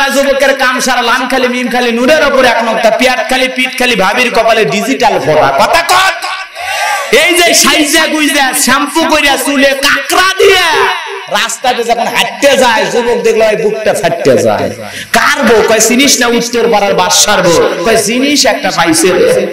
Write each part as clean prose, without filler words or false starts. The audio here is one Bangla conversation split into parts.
সারা যুবকের কাম সারা লাম খালি মিম খালি নূরের উপরে এক নোক্তা পিয়াট খালি পিঠ খালি ভাবির কপালে ডিজিটাল ফোটা কথা কর এই যে সাইজা গুইজা শ্যাম্পু কইরা চুলে কাকড়া দিয়া রাস্তাতে যখন হাঁটতে যায় যুবক দেখলে ওই বুকটা ফাটতে যায় কার বউ কয় জিনিস না উত্তর পাড়ার বাদশার বউ কয় জিনিস একটা পাইছে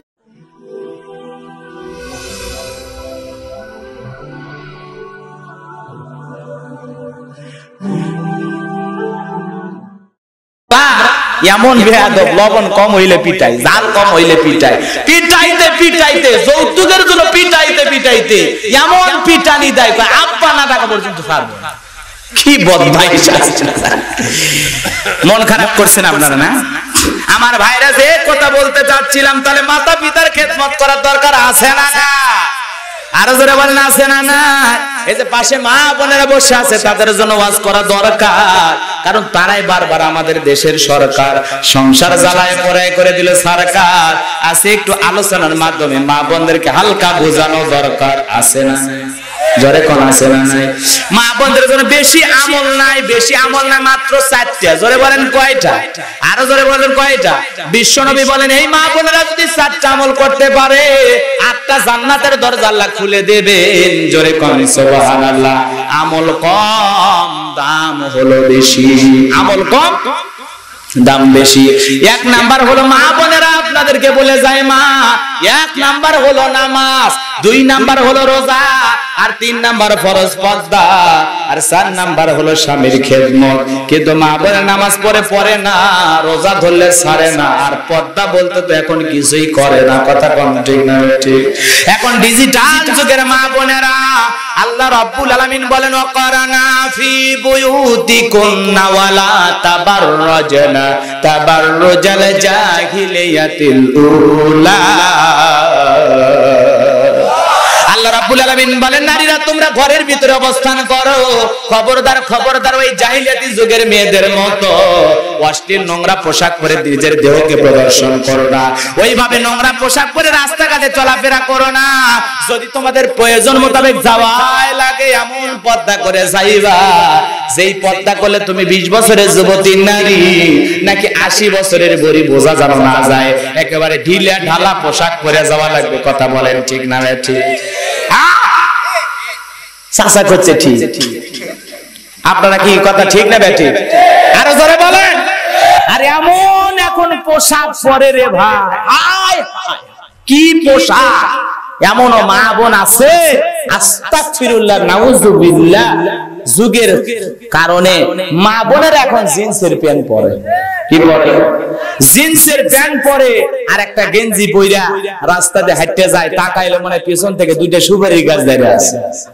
এমন বেয়াদব লবণ কম হইলে পিটাই জাল কম হইলে পিটাই পিটাইতে পিটাইতে যৌতুকের জন্য পিটাইতে পিটাইতে এমন পিটানি দেয় আব্বা না টাকা পর্যন্ত পারবো কি বদমাইশ মন খারাপ করছেন আপনারা না আমার ভাইরা যে কথা বলতে চাচ্ছিলাম তাহলে মাতা পিতার খেদমত করার দরকার আছে না না আরো জোরে বলেন আছে না না এই যে পাশে মা বোনেরা বসে আছে তাদের জন্য ওয়াজ করা দরকার কারণ তারাই বারবার আমাদের দেশের সরকার সংসার জ্বালায় পড়ায় করে দিল সরকার আছে একটু আলোচনার মাধ্যমে মা বোনদেরকে হালকা বোঝানো দরকার আছে না জোরে কোন আছে না নাই মা বোনদের জন্য বেশি আমল নাই মাত্র 4টা জোরে বলেন কয়টা আরো জোরে বলেন কয়টা বিশ্বনবী বলেন এই মা বোনেরা যদি 4টা আমল করতে পারে 8টা জান্নাতের দরজা আল্লাহ খুলে দেবেন জোরে কোন সুবহানাল্লাহ আমল কম দাম হলো বেশি আমল কম দাম বেশি এক নাম্বার হলো মা বোনেরা আপনাদেরকে বলে যায় মা এক নাম্বার হলো নামাজ 2 নাম্বার হলো রোজা আর 3 নাম্বার ফরজ পর্দা আর 4 নাম্বার হলো স্বামীর খেদমত কিন্তু মা বোনেরা নামাজ পড়ে না রোজা ধরলে ছাড়ে না আর পর্দা বলতে তো এখন কিছুই করে না কথা কোন ঠিক না ঠিক এখন ডিজিটাল যুগের মা বোনেরা আল্লাহ রাব্বুল আলামিন বলেন ওয়াকারানা ফি বুয়ুতিকুন্না ওয়ালা তাবাররাজনা তাবাররুজাল জাহিলিয়াতিল উলা আল্লাহ রাব্বুল আলামিন বলেন নারীরা তোমরা ঘরের ভিতরে অবস্থান করো খবরদার ওই জাহিলিয়াতি যুগের মেয়েদের মতো অশ্লীল নোংরা পোশাক পরে নিজের দেহকে প্রদর্শন করো না ওইভাবে নোংরা পোশাক পরে রাস্তাঘাটে চলাফেরা করো না যদি তোমাদের প্রয়োজন মোতাবেক যাওয়াই লাগে এমন পর্দা করে যাইবা যেই পর্দা করলে তুমি 20 বছরের যুবতী নারী নাকি 80 বছরের বুড়ি বোঝা যেন না যায় একেবারে ঢিলা ঢালা পোশাক পরে যাওয়া লাগবে কথা বলেন ঠিক না ঠিক চাচা করছে ঠিক আপনারা কি কথা ঠিক না বেটি আরো জোরে বলেন আরে এমন এখন পোশাক পরে রে ভাই কি পোশাক এমন মা বোন আছে আস্তাগফিরুল্লাহ নাউযুবিল্লাহ যুগের কারণে মা বোনের এখন জিন্সের প্যান্ট পরে কি পরে জিন্সের প্যান্ট পরে আর একটা গেঞ্জি পইরা রাস্তাতে হাঁটতে যায় তাকাইলে মনে পিছন থেকে 2টা সুপারি গাছ দাঁড়িয়ে আছে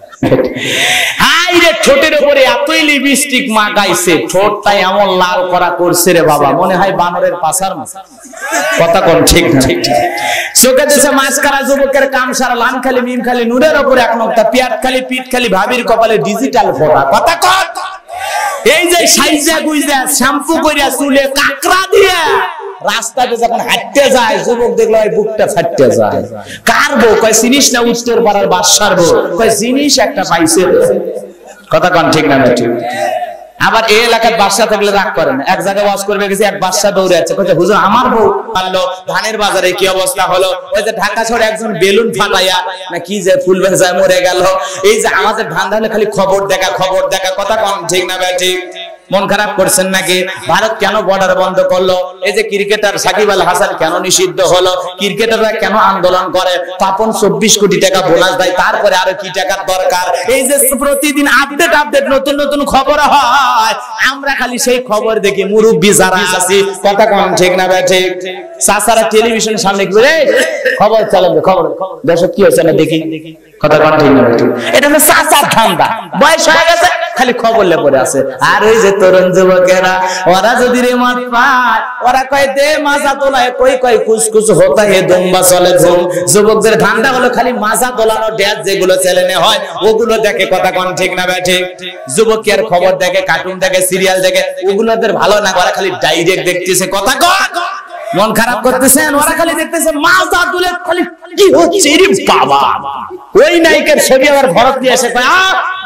আইরে ঠোঁটের উপরে এতই লিপস্টিক মাখাইছে ঠোঁটটা এমন লাল করা করছে রে বাবা মনে হয় বানরের পাছার মতো কথা কোন ঠিক না চোখে দেশে মাস্কারা যুবকের কাম সারা লাম খালি মিম খালি নূরের উপরে এক নোক্তা পিয়াট খালি পিঠ খালি ভাবির কপালে ডিজিটাল ফোটা কথা কর এই যে সাইজা গুইজা শ্যাম্পু কইরা চুলে কাকড়া দিয়া রাস্তাতে যখন হাঁটতে যায় যুবক দেখলে ওই বুকটা ফাটতে যায় কার বউ কয় জিনিস না উত্তর পাড়ার বাদশার বউ কয় জিনিস একটা পাইছে কথা কোন ঠিক না ঠিক আবার এই এলাকার বাদশা থাকলে রাগ করে না এক জায়গায় ওয়াজ করবে গেছে এক বাদশা দৌড়ে যাচ্ছে কইছে হুজুর আমার বউ পারলো ধানের বাজারে কি অবস্থা হলো ওই যে ঢাকা শহরে একজন বেলুন ফাটাইয়া না কি যে ফুল ভেজায় মরে গেল এই যে আমাদের ধান ধানে খালি খবর দেখা কথা কোন ঠিক না ঠিক মন খারাপ করছেন নাকি ভারত কেন বর্ডার বন্ধ করলো এই যে ক্রিকেটার সাকিব আল হাসান কেন নিষিদ্ধ হলো ক্রিকেটাররা কেন আন্দোলন করে তপন 24 কোটি টাকা বোনাস দেয় তারপরে আরো কি টাকার দরকার এই যে প্রতিদিন আপডেট নতুন খবর হয় আমরা খালি সেই খবর দেখি মুরব্বি যারা আছি কথা কোন ঠিক না ঠিক চাচারা টেলিভিশন সামনে কি বলে খবর চালাবে খবর দর্শক কি হচ্ছে না দেখি কথা কোন ঠিক না ঠিক এটা হলো চাচার ধান্দা বয়স হয়ে গেছে খালি খবর লে পড়ে আছে আর ওই যে তরুণ যুবকেরা ওরা যদি রে মত পায় ওরা কয় দে মাজা তোলায় কই কুসকুস হতা হে দুম্বা চলে ধুম যুবকদের ধান্দা হলো খালি মাজা তোলানো ড্যাস যেগুলো চ্যানেলে হয় ওগুলো দেখে কথা কোন ঠিক না ঠিক যুবকের খবর দেখে কার্টুন দেখে সিরিয়াল দেখে ওগুলোদের ভালো না ওরা খালি ডাইরেক্ট দেখতেছে কথা কোন মন খারাপ করতেছেন ওরা খালি দেখতেছে মাজা তুলে খালি কি হচ্ছে রে বাবা ওই নায়িকার ছবি আবার ভরত দিয়ে এসে কয়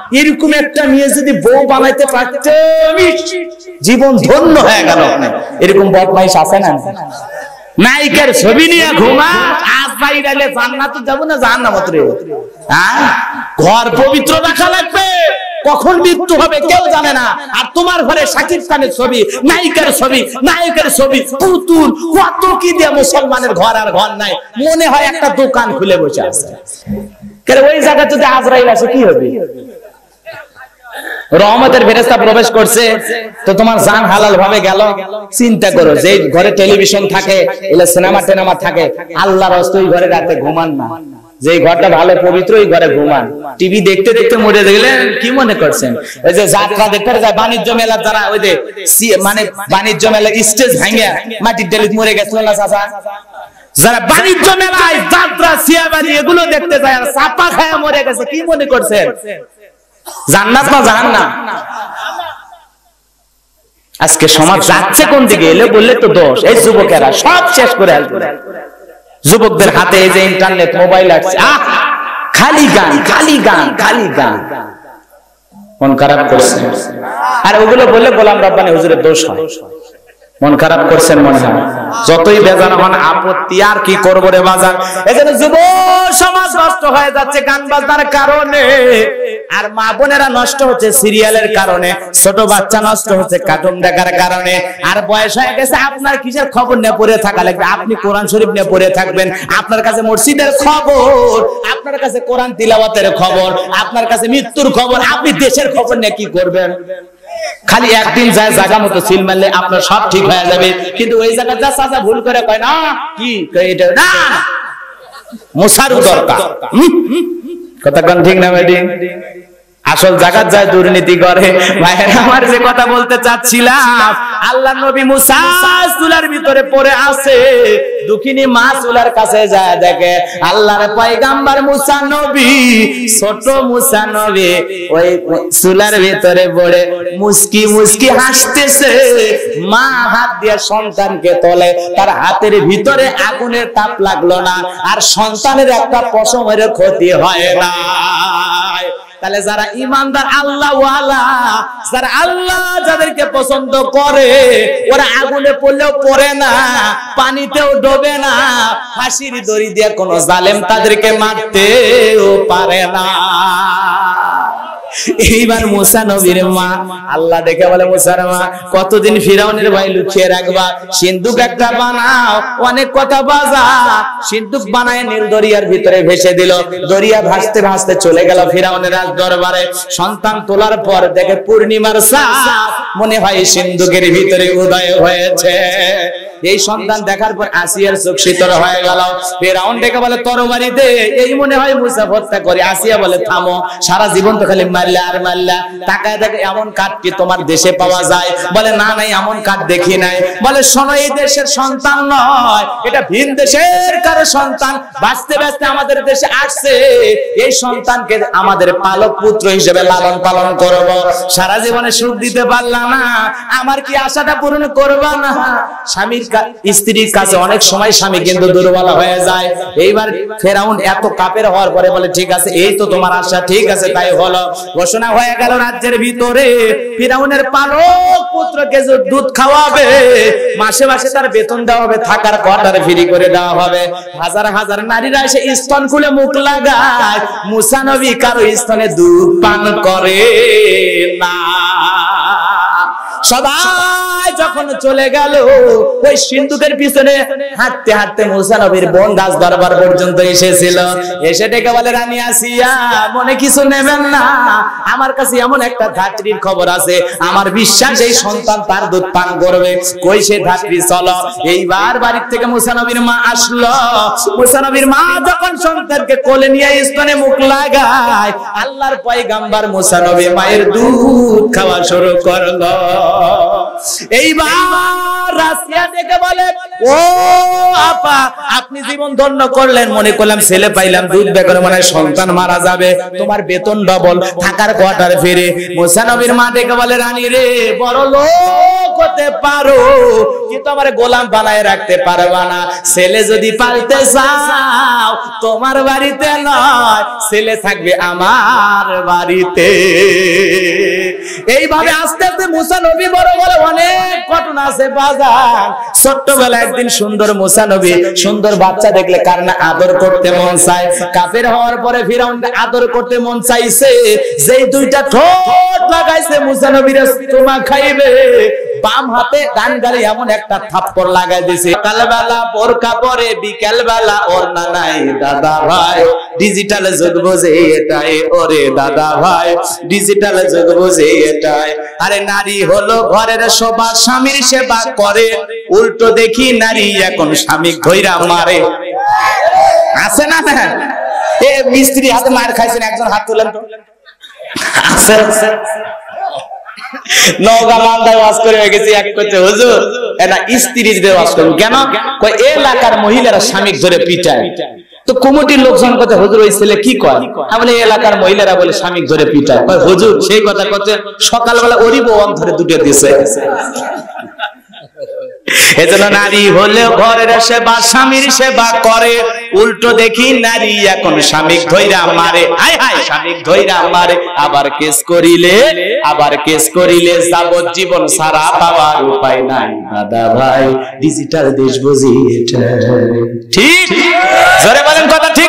এরকম একটা মেয়ে যদি বউ বানাইতে পারতে জীবন ধন্য হয়ে গেল। এরকম বদমাইশ আছে না? নায়িকার ছবি নিয়ে ঘুমা, আজ বাইরে জান্নাত যাবো না জাহান্নামত রে? হ্যাঁ, ঘর পবিত্র রাখা লাগবে, কখন মৃত্যু হবে কেউ জানে না। আর তোমার ঘরে শাকিব খানের ছবি, নায়িকার ছবি, নায়কের ছবি, পুতুল, কত কি দিয়ে মুসলমানের ঘর আর ঘর নাই, মনে হয় একটা দোকান খুলে বসে আছে। ওই জায়গা যদি আজরাইল আসে কি হবে? রহমতের ফেরেশতা প্রবেশ করছে তো তোমার জান হালাল ভাবে গেল। চিন্তা করো, যে ঘরে টেলিভিশন থাকে, সিনেমা টেনেমা থাকে, আল্লাহর রাস্তে ওই ঘরে রাতে ঘুমান না। যে ঘরটা ভালো পবিত্র ওই ঘরে ঘুমান। টিভি দেখতে দেখতে মরে গেলেন, কি মনে করছেন? ওই যে যাত্রা দেখতে যায় বাণিজ্য মেলা, যারা ওই যে মানে বাণিজ্য মেলা স্টেজ ভাঙে মাটির ডেলিত মরে গেছিল না চাচা? যারা বাণিজ্য মেলায় যাত্রা সিয়াবাজি এগুলো দেখতে যায় আর চাপা খায়া মরে গেছে, কি মনে করছেন? জান্নাত না জাহান্নাম? আজকে সমাজ যাচ্ছে কোন দিকে, এলে বললে তো দোষ। এই যুবকেরা সব শেষ করে আসবে। যুবকদের হাতে এই যে ইন্টারনেট, মোবাইল আছে, খালি গান, খালি গান, খালি গান, মন খারাপ করছে। আর ওগুলো বললে গোলাম রাব্বানি হুজুরের দোষ হয়। মন খারাপ করছেন মনে হয়, যতই বেজান হন আপত্তি, আর কি করবো রে বাজার। এজন্য যুব সমাজ নষ্ট হয়ে যাচ্ছে গান বাজনার কারণে, আর মা বোনেরা নষ্ট হচ্ছে সিরিয়ালের কারণে, ছোট বাচ্চা নষ্ট হচ্ছে কার্টুন দেখার কারণে। আর বয়স হয়ে গেছে, আপনার কিসের খবর নিয়ে পড়ে থাকা লাগবে? আপনি কোরআন শরীফ নিয়ে পড়ে থাকবেন। আপনার কাছে মসজিদের খবর, আপনার কাছে কোরআন তিলাওয়াতের খবর, আপনার কাছে মৃত্যুর খবর, আপনি দেশের খবর নিয়ে কি করবেন? খালি একদিন যায় জায়গা মতো সিল মারলে আপনার সব ঠিক হয়ে যাবে। কিন্তু ওই জায়গা যা চাচা ভুল করে কয় না, কি এটা না, মোছারু দরকার। কথা কোন ঠিক না বেটি? আসল জায়গা যায় দুর্নীতি করে। ভাইয়ের আমার যে কথা বলতে চাচ্ছিলাম, আল্লাহ নবী মুসা চুলার ভিতরে পড়ে আছে, দুঃখিনী মা চুলার কাছে যায় দেখে আল্লাহর পয়গাম্বর মুসা নবী, ছোট মুসা নবী ওই চুলার ভিতরে পড়ে মুস্কি মুস্কি হাসতেছে। মা হাত দিয়ে সন্তানকে তোলে, তার হাতের ভিতরে আগুনের তাপ লাগলো না, আর সন্তানের একটা পশমের ক্ষতি হয় না। তাহলে যারা ইমানদার আল্লাহ ওয়ালা, যারা আল্লাহ যাদেরকে পছন্দ করে, ওরা আগুনে পড়লেও পড়ে না, পানিতেও ডোবে না, ফাঁসির দড়ি দিয়ে কোনো জালেম তাদেরকে মারতেও পারে না। এইবার মুসা নবীর মা আল্লাহ দেখে বলে, মুসার মা কতদিন ফিরাউনের ভয় লুকিয়ে রাখবা? সিন্ধুক একটা বানাও, অনেক কথা বাজা। সিন্ধুক বানায় নীল দরিয়ার ভিতরে ভেসে দিল। দরিয়া ভাসতে ভাসতে চলে গেল ফিরাউনের রাজ দরবারে। সন্তান তোলার পর দেখে পূর্ণিমার চাঁদ, মনে হয় সিন্ধুকের ভিতরে উদয় হয়েছে। এই সন্তান দেখার পর আসিয়ার চোখ শীতল হয়ে গেল। ফিরাউন ডেকে বলে, তরবারি দে। এই মনে হয় মুসা হত্যা করে। আসিয়া বলে, থামো, সারা জীবন তো খালি মারলা আর মারলা। তাকায় দেখে এমন কাঠ কি তোমার দেশে পাওয়া যায়? বলে, না নাই, এমন কাঠ দেখি নাই। বলে, শোনো, এই দেশের সন্তান নয়, এটা ভিন দেশের কারো সন্তান। বাঁচতে বাঁচতে আমাদের দেশে আসছে। এই সন্তানকে আমাদের পালক পুত্র হিসেবে লালন পালন করব। সারা জীবনে সুখ দিতে পারলাম না, আমার কি আশাটা পূরণ করবা না? স্বামীর স্ত্রীর কাছে অনেক সময় স্বামী কিন্তু দুর্বল হয়ে যায়। এইবার ফেরাউন এত কাপের হওয়ার পরে বলে, ঠিক আছে, এই তো তোমার আশা, ঠিক আছে, তাই হলো। ঘোষণা হয়ে গেল রাজ্যের ভিতরে ফিরাউনের পালক পুত্রকে দুধ খাওয়াবে, মাসে মাসে তার বেতন দেওয়া হবে, থাকার কোয়ার্টার ফ্রি করে দেওয়া হবে। হাজার হাজার নারীরা এসে স্তন খুলে মুখ লাগায়, মুসা নবী কারো স্তনে দুধ পান করে না। সবাই যখন চলে গেল, ওই সিন্ধুকের পিছনে হাঁটতে হাঁটতে মুসা নবীর বোন রাজ দরবার পর্যন্ত এসেছিল। এসে ডেকে বলে, রানী আসিয়া, মনে কিছু নেবেন না, আমার কাছে এমন একটা ধাত্রীর খবর আছে, আমার বিশ্বাস এই সন্তান তার দুধ পান করবে। কই সে ধাত্রী, চলো। এইবার বাড়ির থেকে মুসা নবীর মা আসলো। মুসা নবীর মা যখন সন্তানকে কোলে নিয়ে স্তনে মুখ লাগায়, আল্লাহর পয়গাম্বর মুসা নবী মায়ের দুধ খাওয়া শুরু করলো। এইবার রাশিয়া থেকে বলে, ও আপা আপনি জীবন ধন্য করলেন, মনে করলাম ছেলে পাইলাম, দুধ বের মানে সন্তান মারা যাবে, তোমার বেতন ডবল, থাকার কোয়ার্টার ফিরে। মুসা নবীর মা থেকে বলে, রানী রে বড় লোক হতে পারো কিন্তু আমার গোলাম বানায় রাখতে পারবা না। ছেলে যদি পালতে চাও তোমার বাড়িতে নয়, ছেলে থাকবে আমার বাড়িতে। এইভাবে আস্তে আস্তে মুসা নবী বড় বড় অনেক ঘটনা আছে বাজার। ছোট্টবেলা একদিন সুন্দর মুসা নবী সুন্দর বাচ্চা দেখলে কার না আদর করতে মন চায়। কাফের হওয়ার পরে ফিরাউন আদর করতে মন চাইছে, যেই দুইটা ঠোঁট লাগাইছে মুসা নবীর তোমা খাইবে, বাম হাতে ডান গালে এমন একটা থাপ্পড় লাগাই দিয়েছে। সকালবেলা বোরকা পরে, বিকেল বেলা ওড়না নাই। দাদা ভাই ডিজিটাল যুগ বোঝে এটাই, ওরে দাদা ভাই ডিজিটাল যুগ বোঝে এটাই। আরে নারী হলো ঘরের শোভা, স্বামীর সেবা করে, উল্টো দেখি নারী এখন স্বামী ধইরা মারে। আছে না? এ মিস্ত্রি হাতে মার খাইছেন, একজন হাত তুলেন তো। আছে নওগাঁ মালদায় ওয়াজ করে হয়ে গেছি, এক করতে হুজুর এটা স্ত্রী দিয়ে ওয়াজ করুন কেন? কই এলাকার মহিলারা স্বামী ধরে পিটায়। তো কমিটির লোকজন কথা হুজুর ওই ছেলে কি কয়? বলে এলাকার মহিলারা বলে স্বামী ধরে পিটায়। কয় হুজুর সেই কথা করতে সকালবেলা ওরই বউ ধরে দুটো দিছে। এজন্য নারী হলে ঘরের সেবা, স্বামীর সেবা করে, উল্টো দেখি নারী এখন স্বামী ধইরা মারে। হায় হায় স্বামী ধইরা মারে। আবার কেস করিলে যাবজ্জীবন সারা পাওয়ার উপায় নাই। দাদা ভাই ডিজিটাল দেশ বুঝি এটা ঠিক? জোরে বলেন কথা ঠিক।